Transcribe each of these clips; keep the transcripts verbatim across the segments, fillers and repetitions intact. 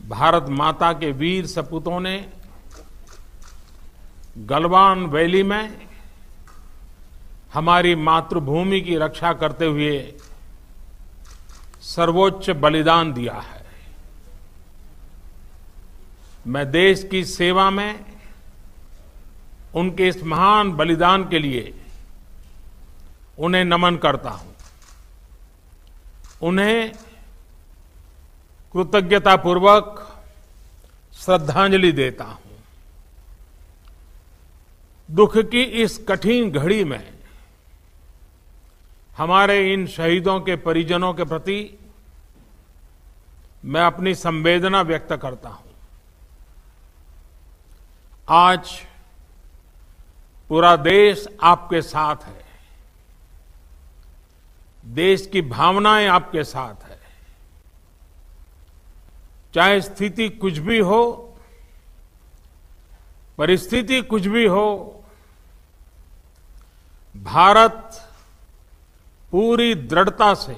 भारत माता के वीर सपूतों ने गलवान वैली में हमारी मातृभूमि की रक्षा करते हुए सर्वोच्च बलिदान दिया है। मैं देश की सेवा में उनके इस महान बलिदान के लिए उन्हें नमन करता हूं। उन्हें कृतज्ञतापूर्वक श्रद्धांजलि देता हूं। दुख की इस कठिन घड़ी में हमारे इन शहीदों के परिजनों के प्रति मैं अपनी संवेदना व्यक्त करता हूं। आज पूरा देश आपके साथ है। देश की भावनाएं आपके साथ है। चाहे स्थिति कुछ भी हो, परिस्थिति कुछ भी हो, भारत पूरी दृढ़ता से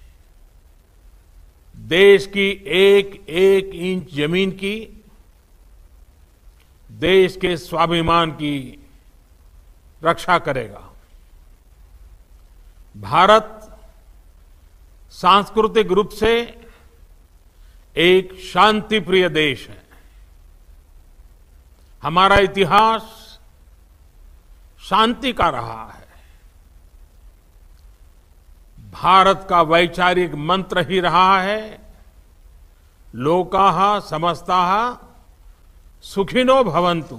देश की एक एक इंच जमीन की, देश के स्वाभिमान की रक्षा करेगा। भारत सांस्कृतिक रूप से एक शांति प्रिय देश है। हमारा इतिहास शांति का रहा है। भारत का वैचारिक मंत्र ही रहा है, लोकाः समस्ताः सुखिनो भवन्तु।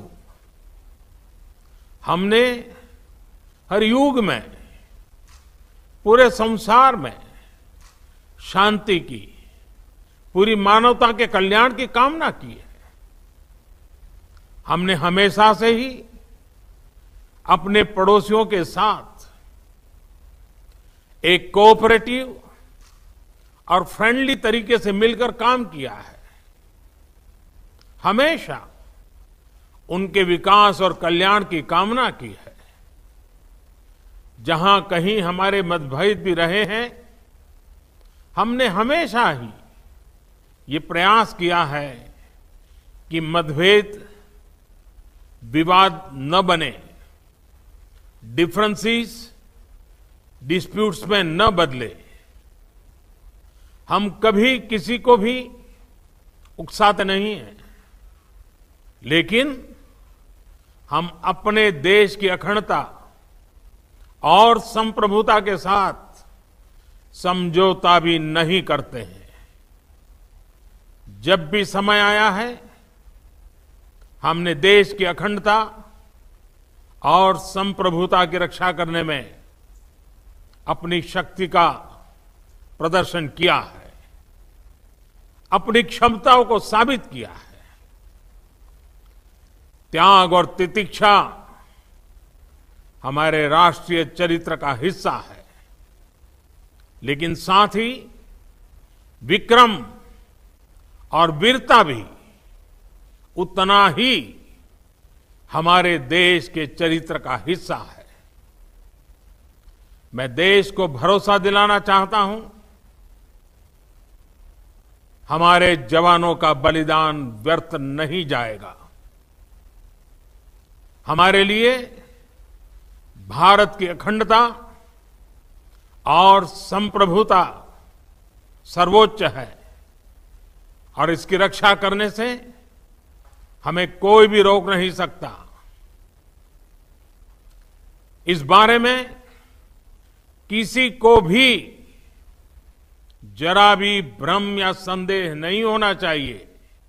हमने हर युग में, पूरे संसार में शांति की, पूरी मानवता के कल्याण की कामना की है। हमने हमेशा से ही अपने पड़ोसियों के साथ एक कोऑपरेटिव और फ्रेंडली तरीके से मिलकर काम किया है। हमेशा उनके विकास और कल्याण की कामना की है। जहां कहीं हमारे मतभेद भी रहे हैं, हमने हमेशा ही ये प्रयास किया है कि मतभेद विवाद न बने, डिफरेंसेस डिस्प्यूट्स में न बदले। हम कभी किसी को भी उकसाते नहीं हैं, लेकिन हम अपने देश की अखंडता और संप्रभुता के साथ समझौता भी नहीं करते हैं। जब भी समय आया है, हमने देश की अखंडता और संप्रभुता की रक्षा करने में अपनी शक्ति का प्रदर्शन किया है, अपनी क्षमताओं को साबित किया है। त्याग और तितिक्षा हमारे राष्ट्रीय चरित्र का हिस्सा है, लेकिन साथ ही विक्रम और वीरता भी उतना ही हमारे देश के चरित्र का हिस्सा है। मैं देश को भरोसा दिलाना चाहता हूं, हमारे जवानों का बलिदान व्यर्थ नहीं जाएगा। हमारे लिए भारत की अखंडता और संप्रभुता सर्वोच्च है, और इसकी रक्षा करने से हमें कोई भी रोक नहीं सकता। इस बारे में किसी को भी जरा भी भ्रम या संदेह नहीं होना चाहिए।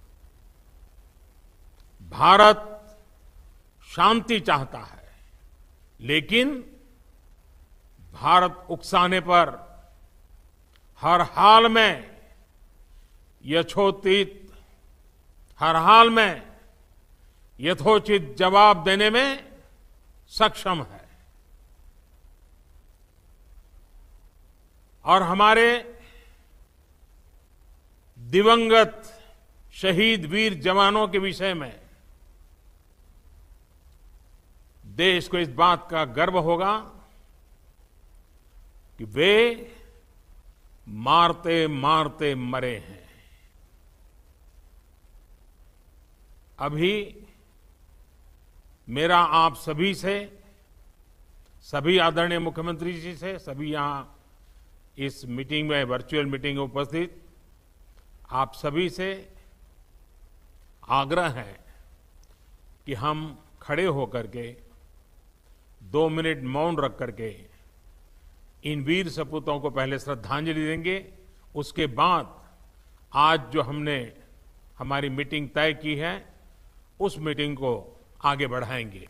भारत शांति चाहता है, लेकिन भारत उकसाने पर हर हाल में यथोचित हर हाल में यथोचित जवाब देने में सक्षम है। और हमारे दिवंगत शहीद वीर जवानों के विषय में देश को इस बात का गर्व होगा कि वे मारते मारते मरे हैं। अभी मेरा आप सभी से, सभी आदरणीय मुख्यमंत्री जी से, सभी यहाँ इस मीटिंग में, वर्चुअल मीटिंग में उपस्थित आप सभी से आग्रह है कि हम खड़े होकर के दो मिनट मौन रख करके इन वीर सपूतों को पहले श्रद्धांजलि देंगे। उसके बाद आज जो हमने हमारी मीटिंग तय की है उस मीटिंग को आगे बढ़ाएंगे।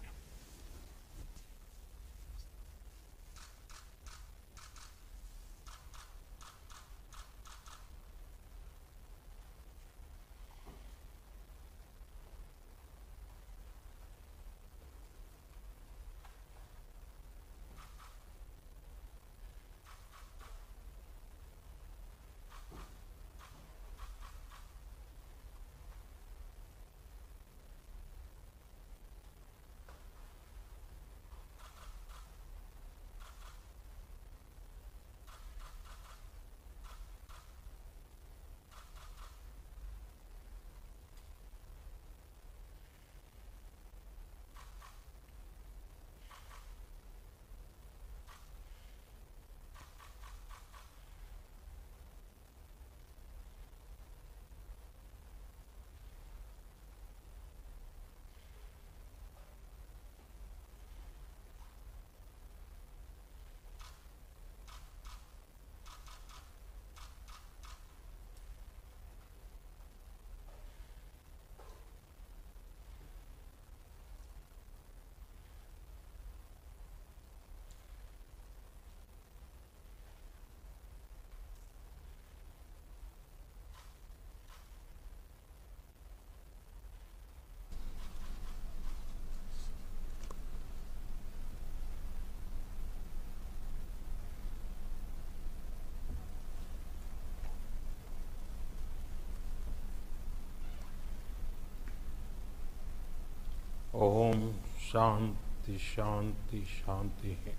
ओम शांति शांति शांति है।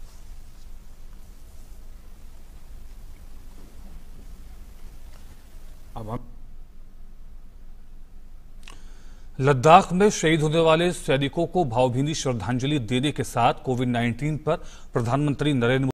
अब हम लद्दाख में शहीद होने वाले सैनिकों को भावभीनी श्रद्धांजलि देने के साथ कोविड नाइन्टीन पर प्रधानमंत्री नरेंद्र